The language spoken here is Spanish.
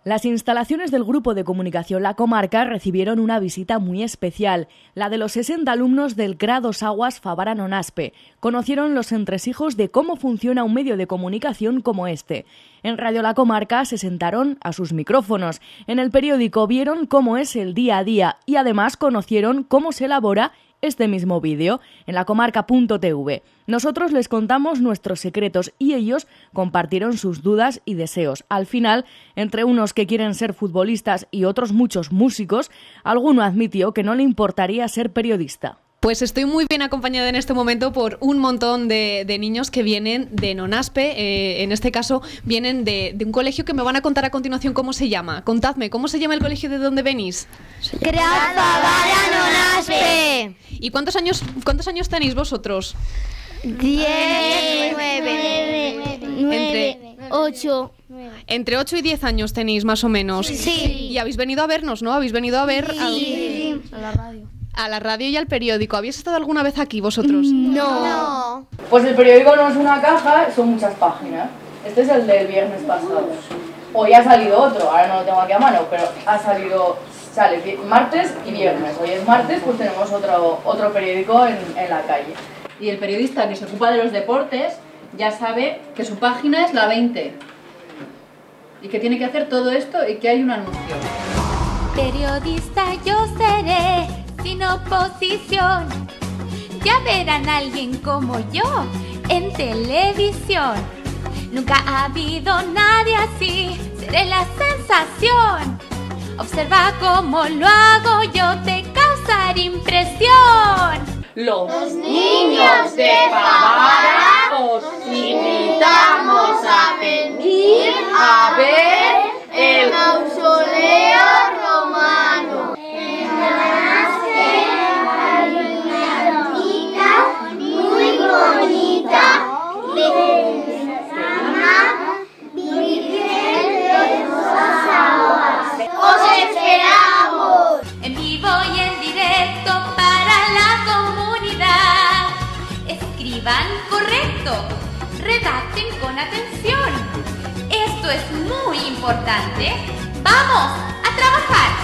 Las instalaciones del Grupo de Comunicación La Comarca recibieron una visita muy especial, la de los 60 alumnos del CRA Dos Aguas Favara Nonaspe. Conocieron los entresijos de cómo funciona un medio de comunicación como este. En Radio La Comarca se sentaron a sus micrófonos. En el periódico vieron cómo es el día a día y además conocieron cómo se elabora este mismo vídeo en lacomarca.tv. Nosotros les contamos nuestros secretos y ellos compartieron sus dudas y deseos. Al final, entre unos que quieren ser futbolistas y otros muchos músicos, alguno admitió que no le importaría ser periodista. Pues estoy muy bien acompañada en este momento por un montón de niños que vienen de Nonaspe, en este caso vienen de un colegio que me van a contar a continuación cómo se llama. Contadme, ¿cómo se llama el colegio de donde venís? CRA Favara Nonaspe. ¿Y cuántos años tenéis vosotros? 10, 9, 8. Entre 8 y 10 años tenéis más o menos. Sí. Y habéis venido a vernos, ¿no? Habéis venido a ver Sí. a la radio. A la radio y al periódico. ¿Habéis estado alguna vez aquí vosotros? No. Pues el periódico no es una caja, son muchas páginas. Este es el del viernes pasado. Hoy ha salido otro, ahora no lo tengo aquí a mano, pero sale martes y viernes. Hoy es martes, pues tenemos otro periódico en la calle. Y el periodista que se ocupa de los deportes ya sabe que su página es la 20 y que tiene que hacer todo esto y que hay un anuncio. Periodista yo seré, sin oposición. Ya verán a alguien como yo en televisión. Nunca ha habido nadie así, seré la sensación. Observa cómo lo hago yo, te causaré impresión. Los niños de Favara os invitamos a venir a ver el mausoleo romano. En Nonaspe hay una ermita muy bonita que se llama Virgen de las Aguas. ¡Os esperamos! En vivo y en directo para la comunidad. Escriban correcto, redacten con atención. Esto es muy importante. ¡Vamos a trabajar!